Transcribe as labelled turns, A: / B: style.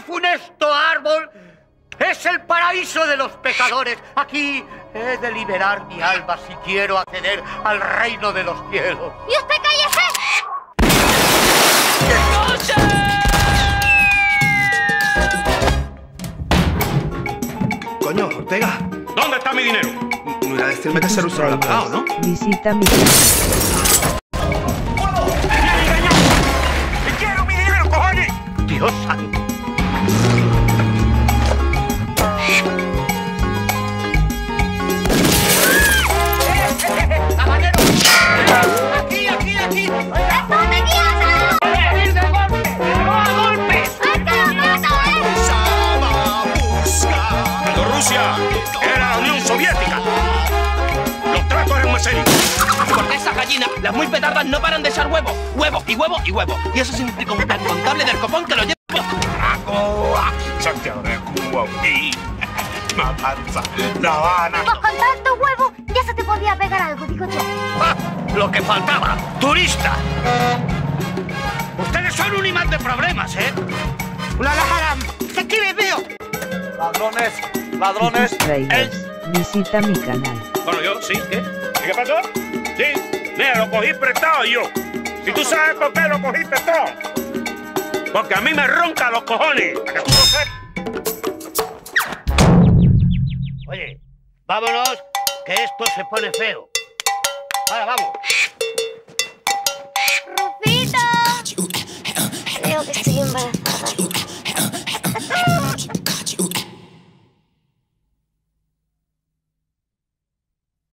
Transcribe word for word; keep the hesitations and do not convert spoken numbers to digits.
A: Este funesto árbol es el paraíso de los pecadores. Aquí he de liberar mi alma si quiero acceder al reino de los cielos.
B: ¡Y usted cállese!
C: Coño, Ortega.
D: ¿Dónde está mi dinero?
C: No irá a decirme que ese ruso lo ha pagado, ¿no?
E: Visita mi...
D: ¡Quiero mi dinero, cojones!
A: Dios santo. ¡Habanero! ¡Aquí, aquí, aquí!
B: ¡Responde, Dios!
A: ¡Venir de golpe! ¡No a golpes!
B: ¡Ay, que lo mato, eh!
D: Cuando Rusia era la Unión Soviética, los tratos eran más serios.
F: Porque esas gallinas, las muy petardas, no paran de echar huevo, huevo y huevo y huevo. Y eso significa un plan contable del copón que lo lleva.
D: Santiago de Cuba y Matanza, La Habana.
B: Pues con tanto huevo ya se te podía pegar algo, digo yo.
A: ¡Ah! Lo que faltaba, turista. Ustedes son un imán de problemas, ¿eh? ¡La lajaram! ¡Aquí les veo!
G: Ladrones, ladrones.
E: Trailers. Visita mi canal.
D: Bueno, yo, ¿sí? ¿Qué? ¿Y qué pasó? Sí, mira, lo cogí prestado yo. ¿Y tú sabes por qué lo cogí prestado? Porque a mí me ronca los cojones. ¿A que tú no sabes?
A: Oye, vámonos, que esto se pone feo. Ahora, vamos.
B: ¡Rufito! Creo que estoy embarazada.